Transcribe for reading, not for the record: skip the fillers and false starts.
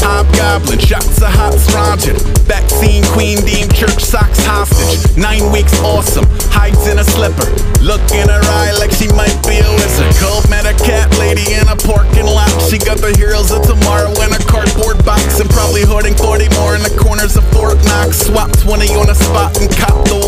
hobgoblin, shots of hot scrounging. Vaccine queen deemed church socks hostage. 9 weeks awesome, hides in a slipper. Look in her eye like she might be a wizard. Cold met a cat lady in a parking lot. She got the heroes of tomorrow in a cardboard box, and probably hoarding 40 more in the corners of Fort Knox. Swap 20 on a spot and cop the